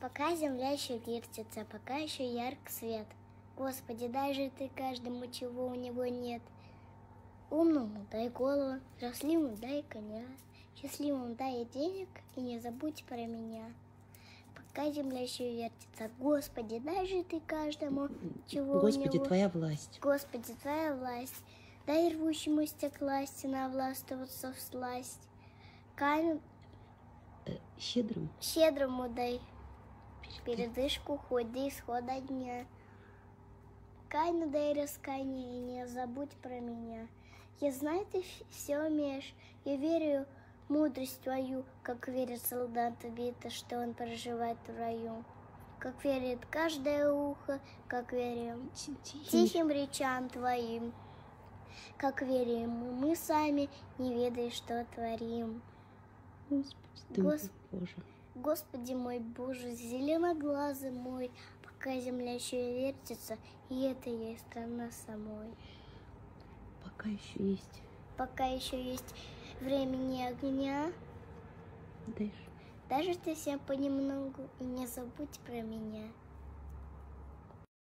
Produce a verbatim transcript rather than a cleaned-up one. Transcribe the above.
Пока земля еще вертится, пока еще ярк свет. Господи, дай же ты каждому, чего у него нет. Умному дай голову, трусливому дай коня, счастливому дай денег и не забудь про меня. Пока земля еще вертится, Господи, дай же ты каждому, чего Господи, у него... Твоя власть. Господи, Твоя власть. Дай рвущемуся к власти навластвоваться всласть. Камень Э, щедрым. щедрому дай передышку хоть до исхода дня. Кайну дай раскаяние и не забудь про меня. Я знаю, ты все умеешь, я верю в мудрость твою, как верит солдат убито, что он проживает в раю. Как верит каждое ухо, как верим тихим речам твоим. Как верим мы, мы сами, не ведая, что творим. Господи, ты Гос... Боже. Господи мой Боже, зеленоглазый мой, пока земля еще вертится, и это есть страна самой. Пока еще есть. Пока еще есть времени огня, Дашь. даже ты всем понемногу, и не забудь про меня.